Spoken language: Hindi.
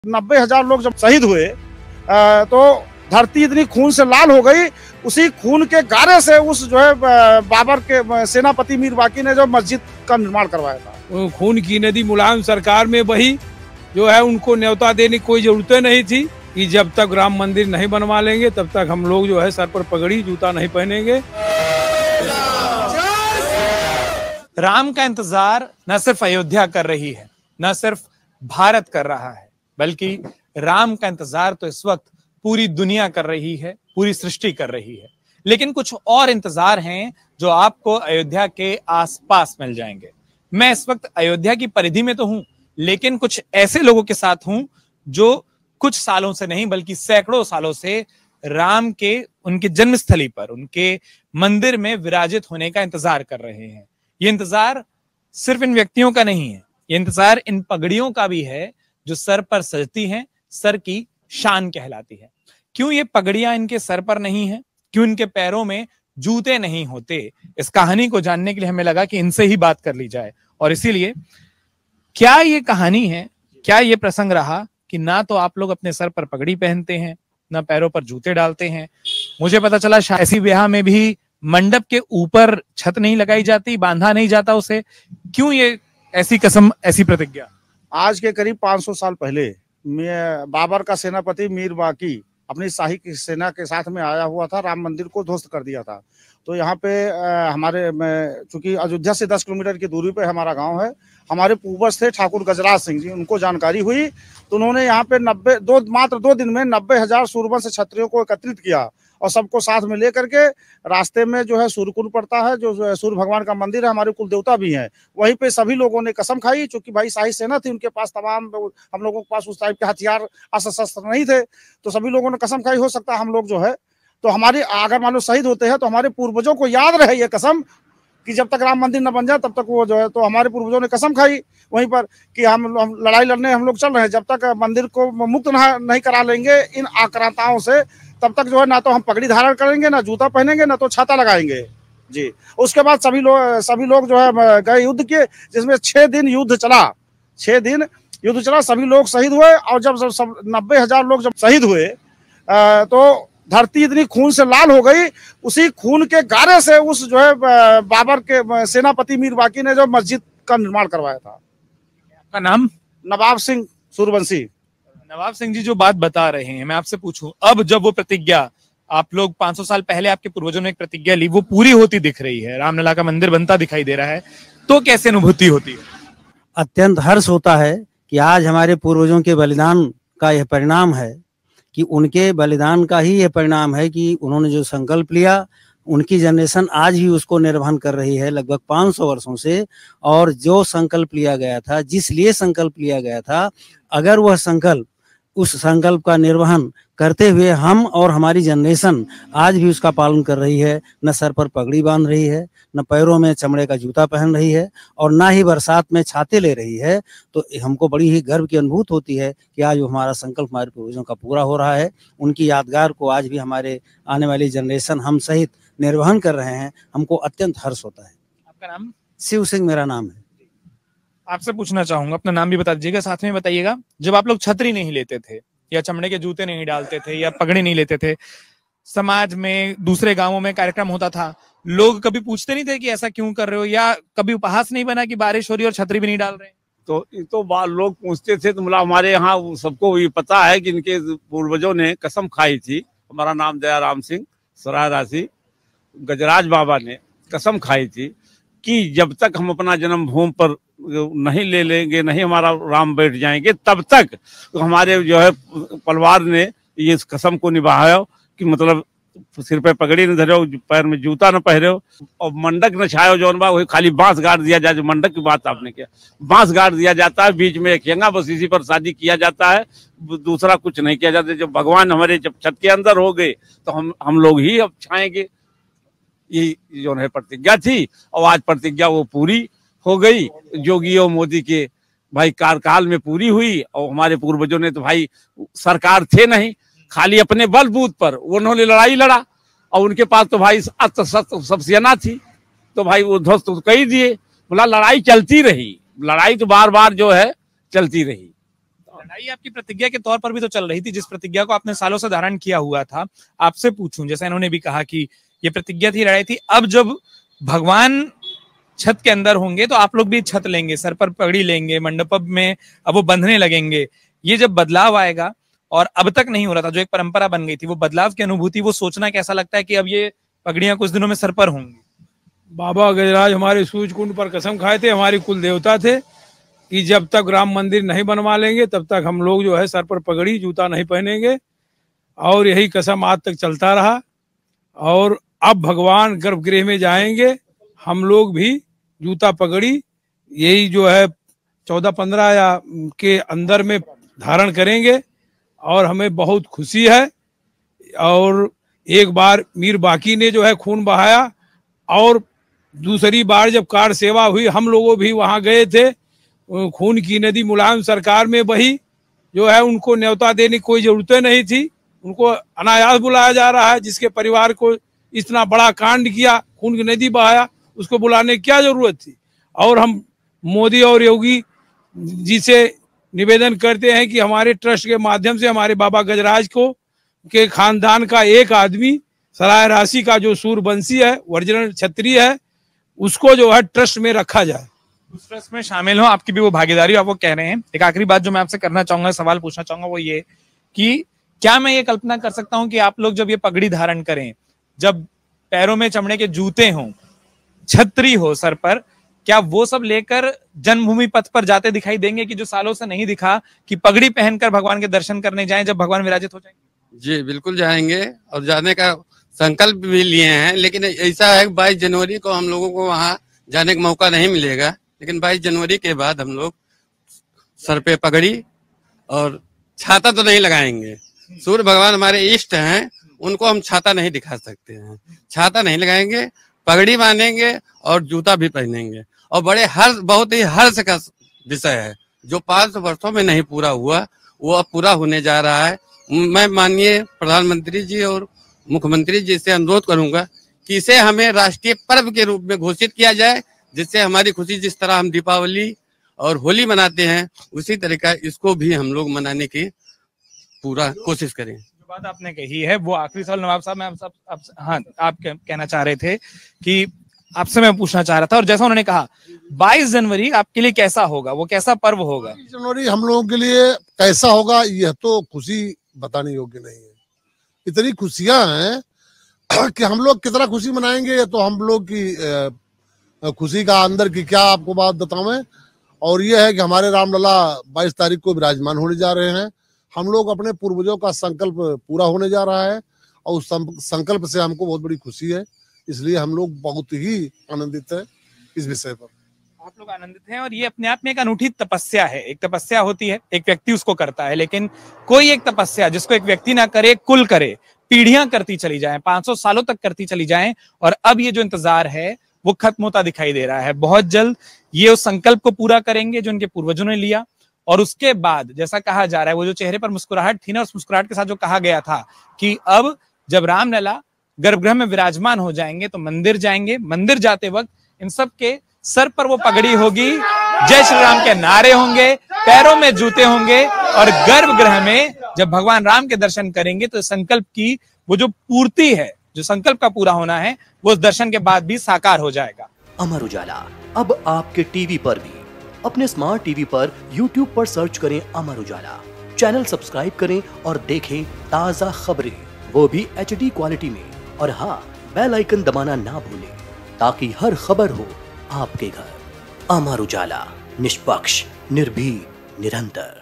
90,000 लोग जब शहीद हुए तो धरती इतनी खून से लाल हो गई। उसी खून के गारे से उस जो है बाबर के सेनापति मीर बाकी ने जो मस्जिद का निर्माण करवाया था। खून की नदी मुलायम सरकार में बही, जो है उनको न्योता देने की कोई जरूरत नहीं थी कि जब तक राम मंदिर नहीं बनवा लेंगे तब तक हम लोग जो है सर पर पगड़ी जूता नहीं पहनेंगे। राम का इंतजार न सिर्फ अयोध्या कर रही है, न सिर्फ भारत कर रहा है, बल्कि राम का इंतजार तो इस वक्त पूरी दुनिया कर रही है, पूरी सृष्टि कर रही है। लेकिन कुछ और इंतजार हैं जो आपको अयोध्या के आसपास मिल जाएंगे। मैं इस वक्त अयोध्या की परिधि में तो हूं, लेकिन कुछ ऐसे लोगों के साथ हूं जो कुछ सालों से नहीं बल्कि सैकड़ों सालों से राम के उनके जन्मस्थली पर, उनके मंदिर में विराजित होने का इंतजार कर रहे हैं। ये इंतजार सिर्फ इन व्यक्तियों का नहीं है, ये इंतजार इन पगड़ियों का भी है जो सर पर सजती हैं, सर की शान कहलाती है। क्यों ये पगड़ियां इनके सर पर नहीं है, क्यों इनके पैरों में जूते नहीं होते, इस कहानी को जानने के लिए हमें लगा कि इनसे ही बात कर ली जाए। और इसीलिए क्या ये कहानी है, क्या ये प्रसंग रहा कि ना तो आप लोग अपने सर पर पगड़ी पहनते हैं, ना पैरों पर जूते डालते हैं। मुझे पता चला शादी ब्याह में भी मंडप के ऊपर छत नहीं लगाई जाती, बांधा नहीं जाता उसे। क्यों ये ऐसी कसम, ऐसी प्रतिज्ञा? आज के करीब 500 साल पहले बाबर का सेनापति मीर बाकी अपनी शाही की सेना के साथ में आया हुआ था, राम मंदिर को ध्वस्त कर दिया था। तो यहाँ पे हमारे चूंकि अयोध्या से 10 किलोमीटर की दूरी पे हमारा गांव है, हमारे पूर्वज थे ठाकुर गजराज सिंह जी, उनको जानकारी हुई तो उन्होंने यहाँ पे मात्र 2 दिन में 90,000 सूरबंश क्षत्रियों को एकत्रित किया और सबको साथ में लेकर के रास्ते में जो है सूर्यकुंड पड़ता है, जो सूर्य भगवान का मंदिर है, हमारे कुल देवता भी हैं, वहीं पे सभी लोगों ने कसम खाई। चूंकि भाई शाही सेना थी, उनके पास तमाम, हम लोगों के पास उस टाइप के हथियार अस्त्र शस्त्र नहीं थे, तो सभी लोगों ने कसम खाई हो सकता है हम लोग जो है तो हमारी अगर मान लो शहीद होते हैं तो हमारे पूर्वजों को याद रहे ये कसम कि जब तक राम मंदिर न बन जाए तब तक वो जो है, तो हमारे पूर्वजों ने कसम खाई वहीं पर कि हम लड़ाई लड़ने हम लोग चल रहे हैं, जब तक मंदिर को मुक्त नहीं करा लेंगे इन आक्रांताओं से तब तक जो है ना तो हम पगड़ी धारण करेंगे, ना जूता पहनेंगे, ना तो छाता लगाएंगे जी। उसके बाद सभी लोग जो है गए युद्ध के, जिसमें 6 दिन युद्ध चला, 6 दिन युद्ध चला, सभी लोग शहीद हुए। और जब 90,000 लोग जब शहीद हुए तो धरती इतनी खून से लाल हो गई। उसी खून के गारे से उस जो है बाबर के सेनापति मीर बाकी ने जो मस्जिद का निर्माण करवाया था। आपका नाम? नवाब सिंह सूरवंशी। नवाब सिंह जी, जो बात बता रहे हैं, मैं आपसे पूछूं, अब जब वो प्रतिज्ञा आप लोग 500 साल पहले आपके पूर्वजों ने एक प्रतिज्ञा ली, वो पूरी होती दिख रही है, रामलला का मंदिर बनता दिखाई दे रहा है, तो कैसे अनुभूति होती है? अत्यंत हर्ष होता है कि आज हमारे पूर्वजों के बलिदान का यह परिणाम है, कि उनके बलिदान का ही यह परिणाम है कि उन्होंने जो संकल्प लिया, उनकी जनरेशन आज भी उसको निर्वहन कर रही है लगभग 500 वर्षों से। और जो संकल्प लिया गया था, जिस लिए संकल्प लिया गया था, अगर वह संकल्प, उस संकल्प का निर्वहन करते हुए हम और हमारी जनरेशन आज भी उसका पालन कर रही है, न सर पर पगड़ी बांध रही है, न पैरों में चमड़े का जूता पहन रही है, और ना ही बरसात में छाते ले रही है, तो हमको बड़ी ही गर्व की अनुभूति होती है कि आज हमारा संकल्प हमारे पूर्वजों का पूरा हो रहा है। उनकी यादगार को आज भी हमारे आने वाली जनरेशन हम सहित निर्वहन कर रहे हैं, हमको अत्यंत हर्ष होता है। आपका नाम? शिव सिंह मेरा नाम है। आपसे पूछना चाहूंगा, अपना नाम भी बता दीजिएगा, साथ में बताइएगा, जब आप लोग छतरी नहीं लेते थे या चमड़े के जूते नहीं डालते थे या पगड़ी नहीं लेते थे, समाज में दूसरे गांवों में कार्यक्रम होता था, लोग कभी पूछते नहीं थे कि ऐसा क्यों कर रहे हो, या कभी उपहास नहीं बना कि बारिश हो रही है और छतरी भी नहीं डाल रहे हैं? तो लोग पूछते थे, तो मतलब हमारे यहाँ सबको ये पता है कि इनके पूर्वजों ने कसम खाई थी। हमारा नाम दयाराम सिंह सराय राशि, गजराज बाबा ने कसम खाई थी कि जब तक हम अपना जन्मभूमि पर नहीं ले लेंगे, नहीं हमारा राम बैठ जाएंगे, तब तक तो हमारे जो है परिवार ने ये कसम को निभाया कि मतलब सिर पे पगड़ी न धरो, पैर में जूता न पहनो और मंडक न छायो, जो वही खाली बांस गाड़ दिया जाए। जो मंडक की बात आपने किया, बांस गाड़ दिया जाता है, बीच में एक यंगा, बस इसी पर शादी किया जाता है, दूसरा कुछ नहीं किया जाता। जब भगवान हमारे जब छत के अंदर हो गए तो हम लोग ही अब छाएंगे, ये जो है प्रतिज्ञा थी। और आज प्रतिज्ञा वो पूरी हो गई, योगी और मोदी के भाई कार्यकाल में पूरी हुई। और हमारे पूर्वजों ने तो भाई सरकार थे नहीं, खाली अपने बलबूत पर उन्होंने लड़ाई लड़ा, और उनके पास तो भाई अस्त्र शस्त्र सब सेना थी, तो भाई वो ध्वस्त तो कर ही दिए। बोला लड़ाई चलती रही, लड़ाई तो बार बार जो है चलती रही। लड़ाई आपकी प्रतिज्ञा के तौर पर भी तो चल रही थी, जिस प्रतिज्ञा को आपने सालों से धारण किया हुआ था। आपसे पूछूं, जैसा इन्होंने भी कहा कि ये प्रतिज्ञा थी, लड़ाई थी, अब जब भगवान छत के अंदर होंगे तो आप लोग भी छत लेंगे, सर पर पगड़ी लेंगे, मंडप में अब वो बंधने लगेंगे, ये जब बदलाव आएगा और अब तक नहीं हो रहा था, जो एक परंपरा बन गई थी, वो बदलाव की अनुभूति, वो सोचना कैसा लगता है कि अब ये पगड़ियां कुछ दिनों में सर पर होंगी? बाबा गजराज हमारे सूर्य कुंड पर कसम खाए थे, हमारे कुल देवता थे, कि जब तक राम मंदिर नहीं बनवा लेंगे तब तक हम लोग जो है सर पर पगड़ी जूता नहीं पहनेंगे। और यही कसम आज तक चलता रहा। और अब भगवान गर्भगृह में जाएंगे, हम लोग भी जूता पगड़ी यही जो है 14-15 या के अंदर में धारण करेंगे। और हमें बहुत खुशी है। और एक बार मीर बाकी ने जो है खून बहाया, और दूसरी बार जब कार सेवा हुई, हम लोगों भी वहां गए थे। खून की नदी मुलायम सरकार में बही, जो है उनको न्योता देने की कोई जरूरत नहीं थी, उनको अनायास बुलाया जा रहा है। जिसके परिवार को इतना बड़ा कांड किया, खून की नदी बहाया, उसको बुलाने की क्या जरूरत थी? और हम मोदी और योगी जी से निवेदन करते हैं कि हमारे ट्रस्ट के माध्यम से हमारे बाबा गजराज को के खानदान का एक आदमी, सराय राशि का जो सूरबंशी है, ओरिजिनल क्षत्रिय है, उसको जो है ट्रस्ट में रखा जाए, उस ट्रस्ट में शामिल हो। आपकी भी वो भागीदारी आप वो कह रहे हैं। एक आखिरी बात जो मैं आपसे करना चाहूंगा, सवाल पूछना चाहूंगा, वो ये कि क्या मैं ये कल्पना कर सकता हूं कि आप लोग जब ये पगड़ी धारण करें, जब पैरों में चमड़े के जूते हों, छतरी हो सर पर, क्या वो सब लेकर जन्मभूमि पथ पर जाते दिखाई देंगे कि जो सालों से नहीं दिखा, कि पगड़ी पहनकर भगवान के दर्शन करने जाएं जब भगवान विराजित हो जाएंगे? जी बिल्कुल जाएंगे, और जाने का संकल्प भी लिए हैं। लेकिन ऐसा है 22 जनवरी को हम लोगों को वहां जाने का मौका नहीं मिलेगा, लेकिन 22 जनवरी के बाद हम लोग सर पे पगड़ी और छाता तो नहीं लगाएंगे। सूर्य भगवान हमारे इष्ट हैं, उनको हम छाता नहीं दिखा सकते हैं, छाता नहीं लगाएंगे, पगड़ी बांधेंगे और जूता भी पहनेंगे। और बहुत ही हर्ष का विषय है, जो 500 वर्षों में नहीं पूरा हुआ वो अब पूरा होने जा रहा है। मैं माननीय प्रधानमंत्री जी और मुख्यमंत्री जी से अनुरोध करूंगा कि इसे हमें राष्ट्रीय पर्व के रूप में घोषित किया जाए, जिससे हमारी खुशी, जिस तरह हम दीपावली और होली मनाते हैं, उसी तरीका इसको भी हम लोग मनाने की पूरा कोशिश करें। जो बात आपने कही है वो आखिरी सवाल नवाब साहब, मैं आप कहना चाह रहे थे कि आपसे मैं पूछना चाह रहा था, और जैसा उन्होंने कहा 22 जनवरी आपके लिए कैसा होगा, वो कैसा पर्व होगा? 22 जनवरी हम लोगों के लिए कैसा होगा, यह तो खुशी बताने योग्य नहीं है। इतनी खुशियां हैं कि हम लोग कितना खुशी मनाएंगे, ये तो हम लोग की खुशी का अंदर की क्या आपको बात बताऊं मैं। और ये है कि हमारे रामलला 22 तारीख को विराजमान होने जा रहे हैं। हम लोग अपने पूर्वजों का संकल्प पूरा होने जा रहा है, और उस संकल्प से हमको बहुत बड़ी खुशी है। इसलिए हम लोग बहुत ही आनंदित है इस विषय पर। आप लोग आनंदित हैं, और ये अपने आप में एक अनूठी तपस्या है। एक तपस्या होती है, एक व्यक्ति उसको करता है, लेकिन कोई एक तपस्या जिसको एक व्यक्ति ना करे, कुल करे, पीढ़ियां करती चली जाएं, 500 सालों तक करती चली जाएं, और अब ये जो इंतजार है वो खत्म होता दिखाई दे रहा है। बहुत जल्द ये उस संकल्प को पूरा करेंगे जो उनके पूर्वजों ने लिया। और उसके बाद जैसा कहा जा रहा है, वो जो चेहरे पर मुस्कुराहट थी ना, उस मुस्कुराहट के साथ जो कहा गया था कि अब जब रामलला गर्भगृह में विराजमान हो जाएंगे तो मंदिर जाएंगे, मंदिर जाते वक्त इन सब के सर पर वो पगड़ी होगी, जय श्री राम के नारे होंगे, पैरों में जूते होंगे, और गर्भगृह में जब भगवान राम के दर्शन करेंगे तो संकल्प की वो जो पूर्ति है, जो संकल्प का पूरा होना है, वो उस दर्शन के बाद भी साकार हो जाएगा। अमर उजाला अब आपके टीवी पर भी। अपने स्मार्ट टीवी पर YouTube पर सर्च करें अमर उजाला, चैनल सब्सक्राइब करें और देखें ताजा खबरें, वो भी HD क्वालिटी में। और हाँ, बेल आइकन दबाना ना भूलें, ताकि हर खबर हो आपके घर। अमर उजाला, निष्पक्ष, निर्भीक, निरंतर।